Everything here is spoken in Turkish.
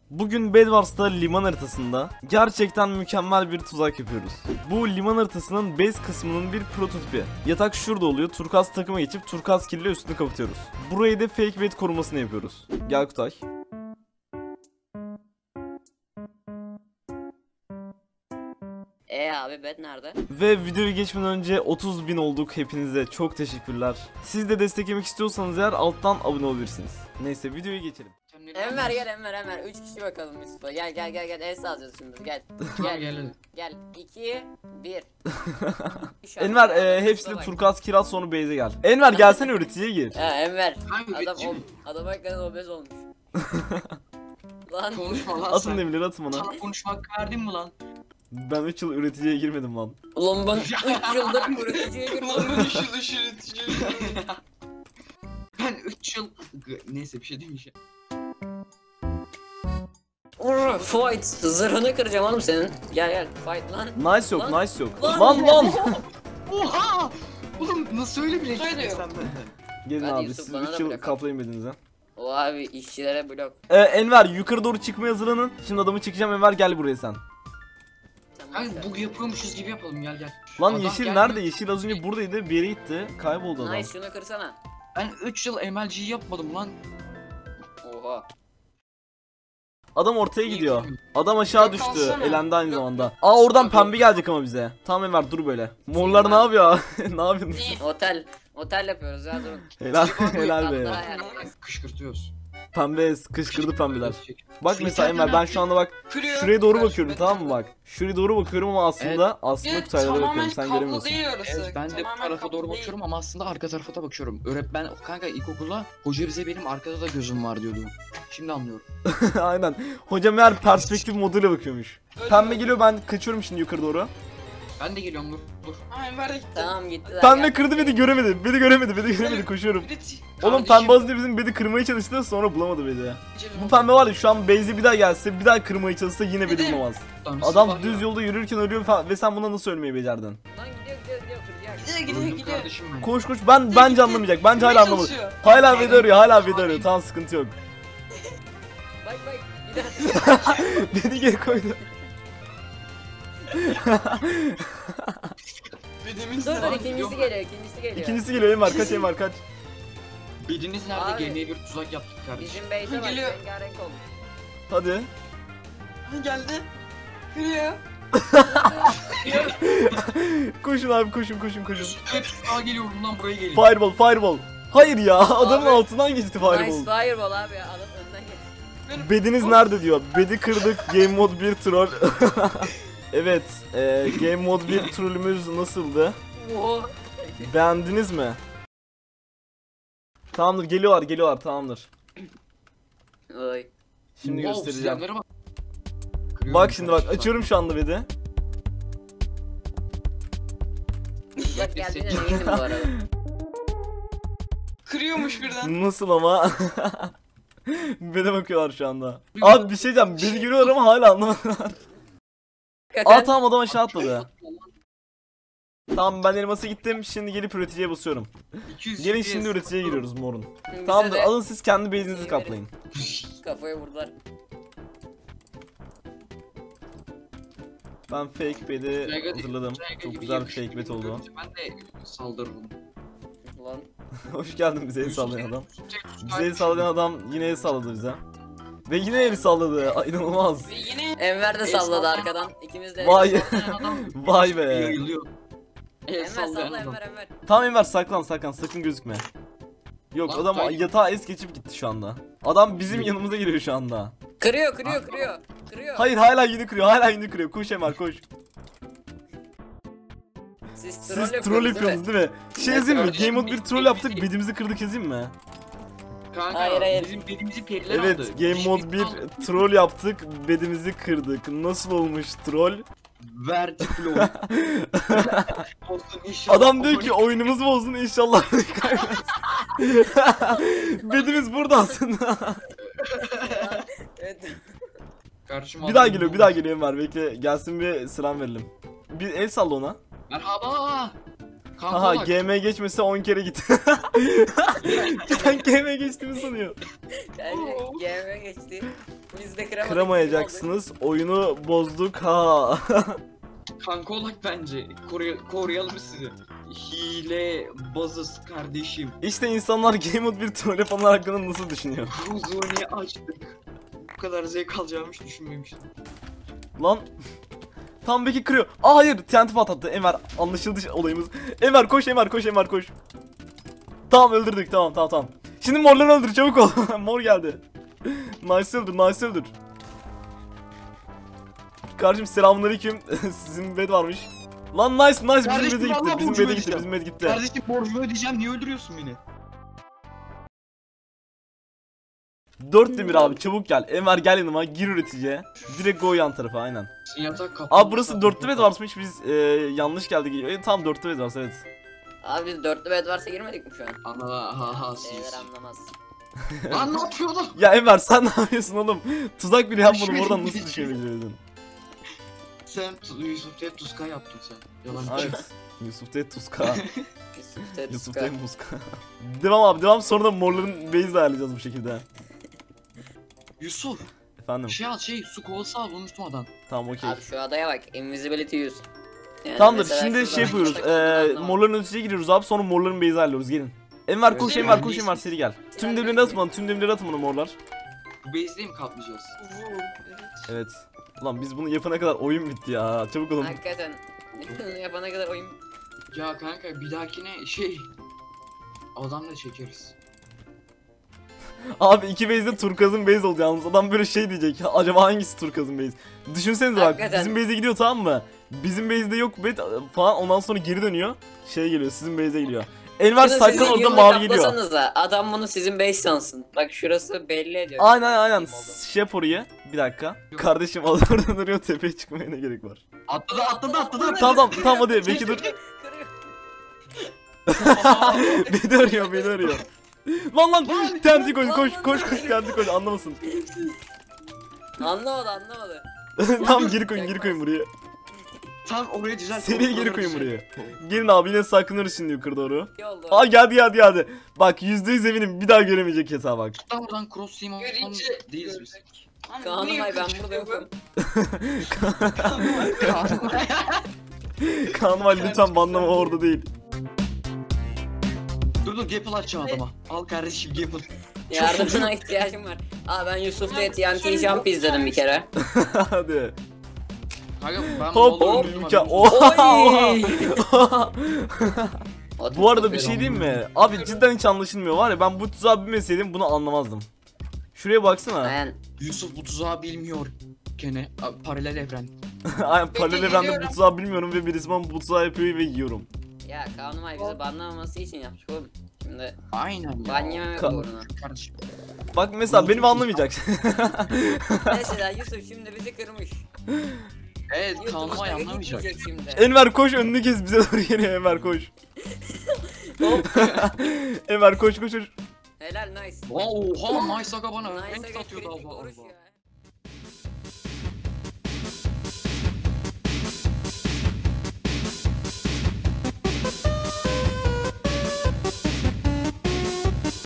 Bugün Bedwars'ta liman haritasında gerçekten mükemmel bir tuzak yapıyoruz. Bu liman haritasının base kısmının bir prototipi. Yatak şurada oluyor. Turkuaz takıma geçip turkuaz kille üstünü kapatıyoruz. Burayı da fake bed korumasını yapıyoruz. Gel Kutay. Abi bed nerede? Ve videoyu geçmeden önce 30.000 olduk, hepinize çok teşekkürler. Siz de desteklemek istiyorsanız eğer alttan abone olabilirsiniz. Neyse videoya geçelim. Enver gel Enver 3 kişi bakalım Yusuf'a. Gel el salacağız şimdi gel. Gel 2 1. Enver hepsini turkuaz kiraz sonu base'e gel. Enver gelsene üreticiye gir. Enver adam hakikaten obez olmuş. Lan konuşma lan Atın sen. demirleri atın bana. Sana konuşmak verdin mi lan? Ben 3 yıl üreticiye girmedim lan. ulan ben 3 yıldır üreticiye girdim. Ben 3 yıl... Neyse bir şey demeyeceğim. Fight zırhını kıracağım oğlum senin. Gel fight lan. Nice yok, Lan. nice yok. Lan. Lan. Oha! Oğlum nasıl öyle bir şey sen ben? Gelin Hadi abi Yusuf, siz bana 3 da yıl bırak. kaplayın bedinize. O abi işçilere blok. Enver yukarı doğru çıkmaya hazırlanın. Şimdi adamı çekeceğim, Enver gel buraya sen. Kanka bug yapıyormuşuz gibi yapalım gel. Lan Adam yeşil gelmiyor. nerede? Yeşil az önce buradaydı, bir yere gitti. Kayboldu adam. Nice şunu kırsana. Ben 3 yıl MLG yapmadım lan. Oha. Adam ortaya İyi gidiyor. bilmiyorum. Adam aşağı Yok, düştü. alsana. Elendi aynı Yok. zamanda. Aa oradan Yok. pembe gelecek ama bize. Tamam Enver dur böyle. Morlar ne yapıyor? Ne yapıyorsunuz? Otel yapıyoruz ya durun. Helal helal be. Hatta yani. Kışkırtıyoruz. Pembe kışkırdı pembeler. Bak Şurayı mesela Enver ben şu anda bak şuraya doğru bakıyorum, tamam mı bak. Şuraya doğru bakıyorum ama aslında Kutaylara bakıyorum, sen göremiyorsun. Evet, ben de bu tarafa doğru bakıyorum ama aslında arka tarafa da bakıyorum. Öğretmen kanka ilkokulda hoca bize benim arkada da gözüm var diyordu. Şimdi anlıyorum. Aynen. Hocam eğer perspektif moduyla bakıyormuş. Pembe geliyor, ben kaçıyorum şimdi yukarı doğru. Ben de geliyorum dur. Tamam gittiler. Pembe kırdı, beni göremedi. Beni göremedi koşuyorum. Oğlum pembe az önce bizim bedi kırmaya çalıştı, sonra bulamadı bedi. Bu pembe var ya şu an base'e bir daha gelse, bir daha kırmaya çalışsa yine bedi bulamaz. Adam düz yolda yürürken ölüyor ve sen buna nasıl ölmeyi becerdin? Lan gidiyor kıracak. Kardeşim benim. Koş bence anlamayacak, bence hala anlamadı. Hala bedi arıyor, tamam sıkıntı yok. Bak bir daha. Bedi geri koydu. Dur ikincisi geliyor. İkincisi geliyor, Enver kaç Enver kaç. Bildiğiniz nerede Abi. gemiye bir tuzak yaptık kardeşim. Bizim base'e bak Geliyor. rengarenk olmuş. Hadi. Geldi. Kırıyor. Koşun abi koşun. Hep sağa geliyorum lan buraya geliyor. Fireball. Hayır ya, adamın Abi. altından geçti Nice fireball. fireball abi ya. Adam önden geçti. Bediniz nerede diyor. Bedi kırdık, game mode 1 troll. Evet, game mode 1 trollümüz nasıldı? Oha. Beğendiniz mi? Tamamdır, geliyorlar tamamdır. Oy. Şimdi Wow, göstereceğim. silahlara bak. Bak şimdi bak, açıyorum şu anda bedi. Bak geldiğine eminim bu arada. Kırıyormuş birden. Nasıl ama? Bede bakıyorlar şu anda. Abi bir şey diyeceğim, beni görüyorlar ama hala anlamadılar. Aa tamam, adam aşağı atladı. Tamam ben elmasa gittim, şimdi gelip üreticiye basıyorum. 200 Gelin GPS. şimdi üreticiye giriyoruz morun. Bize Tamamdır, de alın siz kendi base'inizi kaplayın. kafaya vurdular. Ben fake bed'i hazırladım. Çok güzel bir fake bed oldu. Ben de saldırırım. Lan. Hoş geldin bize el sallayan adam. Bize el sallayan adam yine el salladı bize. Ve yine el salladı. Ay, İnanılmaz. Ve yine Enver de salladı arkadan. İkimiz de. Vay. Adam Vay be. yayılıyor. Enver salla Enver. Tamam Enver, saklan sakın gözükme. Yok Lan, adam hayır. yatağa es geçip gitti şu anda. Adam bizim yanımıza geliyor şu anda. Kırıyor. Hayır hala yine kırıyor. Koş Enver koş. Siz Siz troll yapıyorsunuz değil mi? Şey yazayım mı? Game mode bir troll yaptık, bedimizi kırdık yazayım mı? Kanka Hayır. bizim belimizi periler aldı. Evet, game mode 1 troll yaptık, bedimizi kırdık. Nasıl olmuş troll? Vertikli oyun. Olsun inşallah. Adam diyor ki oyunumuz bozsun inşallah. Bedimiz burada aslında. Evet. Karşıma bir daha adam- geliyor Enver, bekle gelsin bir selam verelim. Bir el salla ona. Merhaba. Kanka Haha, bak. GM geçmese 10 kere git. Sen GM geçtiğimi sanıyor. Yani GM geçti. Biz de kıramadık. Kıramayacaksınız. Oyunu bozduk ha. Kanka olak bence. Koruyalım sizi. Hile bazız kardeşim. İşte insanlar Game Mode bir troll yapanlar hakkında nasıl düşünüyor? Huzuni açtık. Bu kadar zevk alacağımı hiç düşünmemiştim. Lan. Tam Beki kırıyor. Aa hayır, TNT patlattı. Enver, anlaşıldı olayımız. Enver koş, Enver koş, Enver koş. Tamam öldürdük, tamam. Şimdi morları öldür, çabuk ol. Mor geldi. Nice öldür. Kardeşim selamünaleyküm. Sizin bed varmış. Lan nice bizim Kardeşim, bed'e gitti. vallahi Bizim borcumu bed'e ödeyeceğim. gitti. Kardeşim borcumu ödeyeceğim, niye öldürüyorsun beni? 4 demir abi, çabuk gel. Enver gel yanıma, gir üreticiye. Direkt go yan tarafa, aynen. Yatak kapı. Abi burası 4'lü bed varmış, biz yanlış geldik. Tam 4'lü bed varsa evet. Abi biz 4'lü bed varsa girmedik mi şu an? Ana ha Şeyler siz. anlamaz. Lan ne yapıyordun? Ya Enver sen ne yapıyorsun oğlum? Tuzak bile yapmadım, Düşmedim, oradan nasıl düşmedim. düşebildin? Sen Yusuf Ted Tuska yaptın sen. Yalan. Evet. Yusuf T Tuska. Yusuf Yusuf Tetsuka. T Muska. Devam abi, devam, sonra da morların base'le ayarlayacağız bu şekilde. Yusuf Efendim. su kovası al unutmadan. Tamam okey. Abi şu adaya bak. Invisibility use. Yani Tamamdır, mesela şimdi şuradan şey yapıyoruz. anlamadım. Morların ötesine giriyoruz abi, sonra morların base'e ayarlıyoruz, gelin. Enver koş, Evet, Enver yani koş, biz- Enver seri gel. Tüm demirleri atın bana morlar. Bu base'de mi kaplayacağız? Evet. Evet. Ulan biz bunu yapana kadar oyun bitti ya. Çabuk olun. Hakikaten. Bunu yapana kadar oyun... Ya kanka bir dahakine adamla çekeriz. Abi iki base'de Turkaz'ın base oldu yalnız. Adam böyle şey diyecek. Acaba hangisi Turkaz'ın base? Düşünsenize bak. Hakikaten. Bizim base'e gidiyor, tamam mı? Bizim base'de yok bet falan, ondan sonra geri dönüyor. Şey geliyor, sizin base'e geliyor. Enver Şunu Saykan sizin orada yolda mavi geliyor. kaplasanıza, adam bunu sizin base sansın. Bak şurası belli ediyor. Aynen. Kim oldu? Şey yap orayı. Bir dakika. Kardeşim adam orada duruyor, tepeye çıkmaya ne gerek var? Atladı. Tamam hadi Beki dur. Kırıyor. Beni arıyor. Lan TNT koş TNT koş, anlamasın. Anlamadı. Tamam geri koyun buraya. Tam oraya düzelt. Seriye geri koyun buraya. Gelin abi, yine saklanırız şimdi yukarı doğru. İyi oldu. Aa geldi. Bak %100 eminim bir daha göremeyecek hesaba bak. Tam oradan cross team Görünce değiliz biz. Kaan'ım ay ben burada yokum. Kaan var, lütfen banlama, orada değil. Dur Gapple açacağım adama. Al kardeşim Gapple. Yardımına ihtiyacım var. Aa ben Yusuf'ta TNT Jump izledim bir kere. Hadi. Kanka ben Hop vallahi hop öldürdüm mükemmel. adamı. Oha. Bu arada bir şey diyeyim mi? Abi cidden hiç anlaşılmıyor var ya, ben bu tuzağı bilmeseydim bunu anlamazdım. Şuraya baksana. Aynen. Yusuf bu tuzağı bilmiyor. Gene paralel evren. Aynen, paralel evrende bu tuzağı bilmiyorum ve birisi bana bu tuzağı yapıyor ve yiyorum. Ya Kaan'ım ay bizi banlamaması için yaptık oğlum. Şimdi Aynen ya. ban yememek uğruna. Kardeşim. Bak mesela benim anlamayacak. Mesela Yusuf şimdi bizi kırmış. Evet kanıma YouTube'a anlamayacak. gitmeyecek şimdi. Enver koş, önünü kes, bize doğru geliyor. Enver koş. Enver koş. Helal nice. Oha nice aga bana Nice renk aga atıyordu kritik Allah vuruş Allah. ya.